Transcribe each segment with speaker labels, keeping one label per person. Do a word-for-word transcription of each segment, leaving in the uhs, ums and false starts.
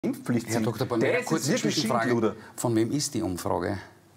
Speaker 1: Impfpflicht
Speaker 2: Herr Doktor Barmera, kurze Zwischenfrage. Von wem ist die Umfrage?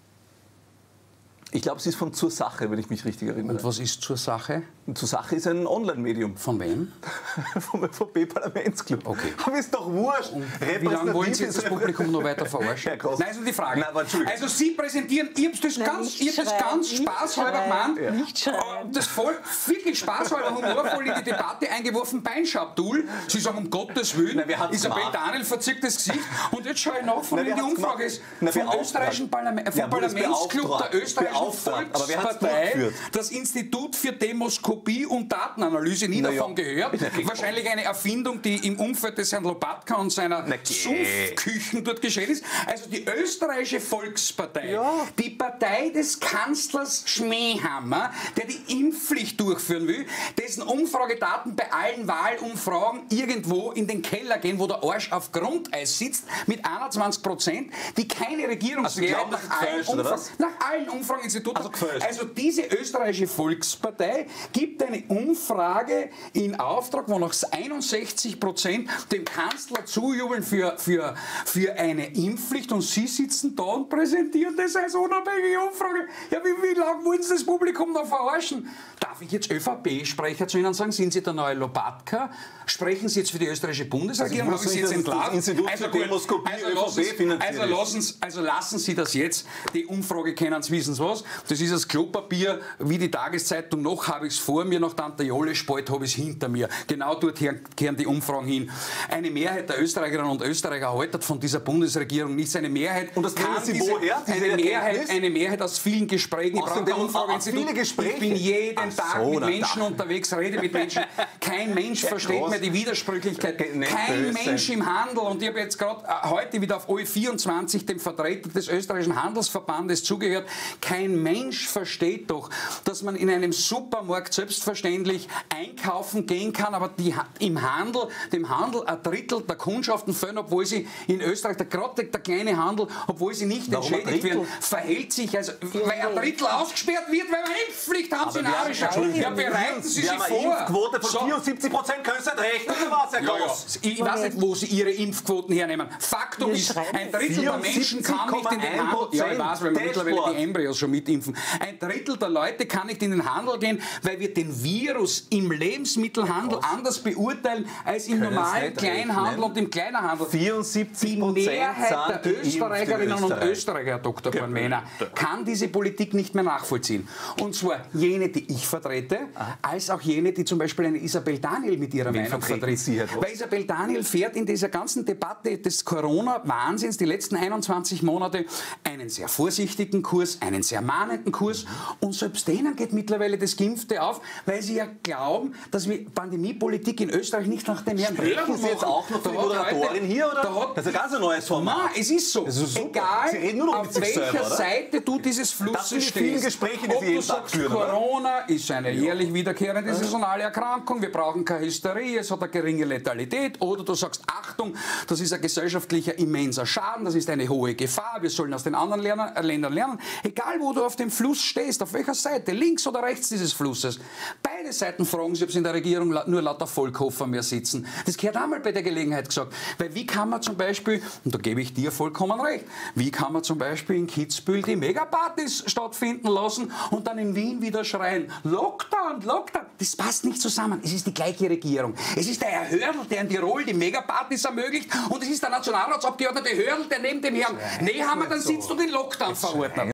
Speaker 1: Ich glaube, es ist von Zur Sache, wenn ich mich richtig erinnere.
Speaker 2: Und was ist Zur Sache?
Speaker 1: Und Zur Sache ist ein Online-Medium.
Speaker 2: Von wem?
Speaker 1: Vom Ö V P-Parlamentsclub.
Speaker 2: Okay.
Speaker 1: Aber ist doch wurscht.
Speaker 2: Wie lange wollen Sie jetzt das Publikum noch weiter verarschen? Nein, also die Frage.
Speaker 1: Nein, aber
Speaker 2: also Sie präsentieren, ich habe das
Speaker 3: Nein,
Speaker 2: ganz, ich hab das ganz spaßhalber gemeint,
Speaker 3: ja. Nicht schreien.
Speaker 2: das voll, wirklich spaßhalber, humorvoll in die Debatte eingeworfen, Beinschabdul. Sie sagen, um Gottes Willen,
Speaker 1: Nein,
Speaker 2: Isabel Daniel verzieht das Gesicht und jetzt schaue ich nach, von wem die Umfrage ist.
Speaker 1: Nein,
Speaker 2: vom österreichischen Parlament, vom
Speaker 1: ja,
Speaker 2: Parlamentsclub der österreichischen Volkspartei, das Institut für Demoskopie und Datenanalyse, nie davon ja. gehört. Wahrscheinlich eine Erfindung, die im Umfeld des Herrn Lopatka und seiner Sumpfküchen dort geschehen ist. Also die österreichische Volkspartei, ja. die Partei des Kanzlers Schmähhammer, der die Impfpflicht durchführen will, dessen Umfragedaten bei allen Wahlumfragen irgendwo in den Keller gehen, wo der Arsch auf Grundeis sitzt, mit einundzwanzig Prozent, die keine Regierungsmehrheit
Speaker 1: also
Speaker 2: nach, allen Umfragen, nach allen Umfrageinstituten also, also diese österreichische Volkspartei gibt eine Umfrage in Auftrag, wo noch einundsechzig Prozent dem Kanzler zujubeln für, für, für eine Impfpflicht und Sie sitzen da und präsentieren das als unabhängige Umfrage. Ja, wie, wie lange wollen Sie das Publikum noch verarschen? Darf ich jetzt Ö V P-Sprecher zu Ihnen sagen, sind Sie der neue Lopatka? Sprechen Sie jetzt für die österreichische Bundesregierung?
Speaker 1: Also
Speaker 2: Haben Sie jetzt entlarvt?
Speaker 1: Institut
Speaker 2: also,
Speaker 1: für Demoskopie
Speaker 2: also,
Speaker 1: Ö V P finanziert
Speaker 2: also, lassen, also lassen Sie das jetzt. Die Umfrage kennen Sie, wissen Sie was? Das ist das Klopapier, wie die Tageszeitung. Noch habe ich es vor mir, nach Tante Jolle Spalt habe ich es hinter mir. Genau dort kehren die Umfragen hin. Eine Mehrheit der Österreicherinnen und Österreicher haltet von dieser Bundesregierung nichts. Eine Mehrheit.
Speaker 1: Und das
Speaker 2: kann
Speaker 1: Sie
Speaker 2: diese,
Speaker 1: woher?
Speaker 2: Eine Mehrheit, eine Mehrheit aus vielen Gesprächen. Ich brauche Umfrage.
Speaker 1: Viele Gespräche.
Speaker 2: Ich bin jeden Ach Tag so, mit Menschen da. unterwegs, rede mit Menschen. Kein Mensch ja, versteht groß. mehr die Widersprüchlichkeit. Kein Mensch im Handel. Und ich habe jetzt gerade äh, heute wieder auf O E vierundzwanzig, dem Vertreter des österreichischen Handelsverbandes, zugehört. Kein Mensch versteht doch, dass man in einem Supermarkt selbstverständlich einkaufen gehen kann, aber die, im Handel, dem Handel ein Drittel der Kundschaften fehlen, obwohl sie in Österreich, der, gerade der kleine Handel, obwohl sie nicht Warum entschädigt werden, verhält sich, also, weil ein Drittel ausgesperrt wird, weil wir Impfpflicht haben sie in Arischer. Ja, bereiten Sie sich vor.
Speaker 1: Eine Impfquote von so. vierundsiebzig Prozent, können Sie nicht rechnen, oder was, Herr Gross?
Speaker 2: Ja, ja. Ich weiß nicht, wo Sie Ihre Impfquoten hernehmen. Faktum ist, ein Drittel der Menschen kann nicht in den Handel. Ja, ich weiß, weil wir mittlerweile die Embryos schon mitimpfen. Ein Drittel der Leute kann nicht in den Handel gehen, weil wir den Virus im Lebensmittelhandel anders beurteilen als im normalen Kleinhandel und im Kleinhandel.
Speaker 1: vierundsiebzig Prozent
Speaker 2: die Mehrheit der Österreicherinnen und Österreicher, Herr Doktor Barmera, kann diese Politik nicht mehr nachvollziehen. Und zwar jene, die ich vertrete, als auch jene, die zum Beispiel eine Isabel Daniel mit ihrer Meinung vertritt.
Speaker 1: Sie,
Speaker 2: weil Isabel Daniel fährt in dieser ganzen Debatte des Corona-Wahnsinns die letzten einundzwanzig Monate einen sehr vorsichtigen Kurs, einen sehr mahnenden Kurs und selbst denen geht mittlerweile das Gimpfte auf, weil sie ja glauben, dass wir Pandemiepolitik in Österreich nicht nach dem Herrn
Speaker 1: Sprechen Sie jetzt auch noch von der Moderatorin hier, oder? Da das ist ein ganz neues Format.
Speaker 2: Nein, es ist so.
Speaker 1: Das ist
Speaker 2: egal,
Speaker 1: Sie reden nur noch
Speaker 2: auf
Speaker 1: mit sich
Speaker 2: welcher
Speaker 1: selber,
Speaker 2: Seite du dieses Flusses stehst.
Speaker 1: Vielen Gespräche, die
Speaker 2: Ob
Speaker 1: Sie jeden
Speaker 2: du
Speaker 1: Tag
Speaker 2: sagst,
Speaker 1: führen,
Speaker 2: Corona ist eine jährlich wiederkehrende saisonale Erkrankung, wir brauchen keine Hysterie, es hat eine geringe Letalität, oder du sagst, Achtung, das ist ein gesellschaftlicher immenser Schaden, das ist eine hohe Gefahr, wir sollen aus den anderen lernen, äh, Ländern lernen. Egal, wo du auf dem Fluss stehst, auf welcher Seite, links oder rechts dieses Flusses, beide Seiten fragen sich, ob sie in der Regierung nur lauter Vollkoffer mehr sitzen. Das gehört einmal bei der Gelegenheit gesagt. Weil wie kann man zum Beispiel, und da gebe ich dir vollkommen recht, wie kann man zum Beispiel in Kitzbühel die Megapartys stattfinden lassen und dann in Wien wieder schreien, Lockdown, Lockdown. Das passt nicht zusammen. Es ist die gleiche Regierung. Es ist der Herr Hörl, der in Tirol die Megapartys ermöglicht, und es ist der Nationalratsabgeordnete Hörl, der neben dem Herrn Nehammer dann sitzt und den Lockdown verordnet.